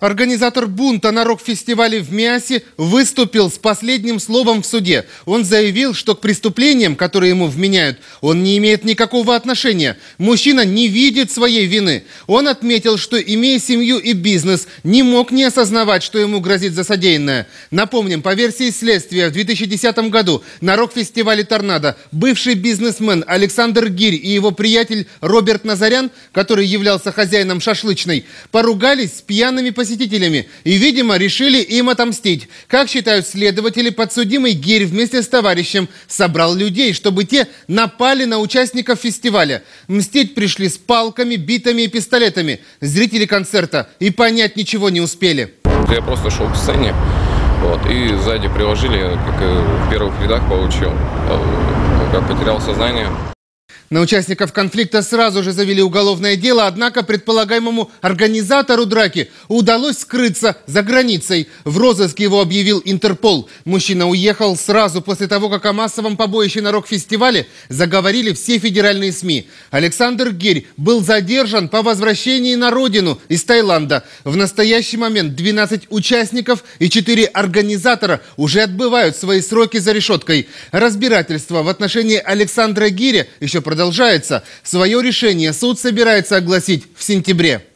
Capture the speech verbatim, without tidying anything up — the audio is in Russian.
Организатор бунта на рок-фестивале в Миассе выступил с последним словом в суде. Он заявил, что к преступлениям, которые ему вменяют, он не имеет никакого отношения. Мужчина не видит своей вины. Он отметил, что, имея семью и бизнес, не мог не осознавать, что ему грозит за содеянное. Напомним, по версии следствия, в две тысячи десятом году на рок-фестивале «Торнадо» бывший бизнесмен Александр Гирь и его приятель Роберт Назарян, который являлся хозяином шашлычной, поругались с пьяными посетителями. И, видимо, решили им отомстить. Как считают следователи, подсудимый Гирь вместе с товарищем собрал людей, чтобы те напали на участников фестиваля. Мстить пришли с палками, битами и пистолетами. Зрители концерта и понять ничего не успели. Я просто шел к сцене, вот, и сзади приложили, как в первых рядах получил, как потерял сознание. На участников конфликта сразу же завели уголовное дело, однако предполагаемому организатору драки удалось скрыться за границей. В розыск его объявил Интерпол. Мужчина уехал сразу после того, как о массовом побоище на рок-фестивале заговорили все федеральные СМИ. Александр Гирь был задержан по возвращении на родину из Таиланда. В настоящий момент двенадцать участников и четыре организатора уже отбывают свои сроки за решеткой. Разбирательство в отношении Александра Гиря еще продолжается. Свое решение суд собирается огласить в сентябре.